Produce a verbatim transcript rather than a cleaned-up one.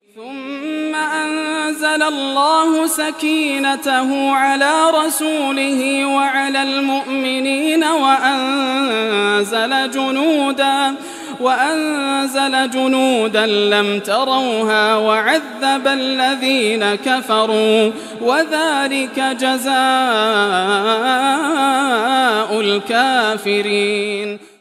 ثم أنزل الله سكينته على رسوله وعلى المؤمنين وأنزل جنودا وأنزل جنودا لم تروها وعذب الذين كفروا وذلك جزاء الكافرين.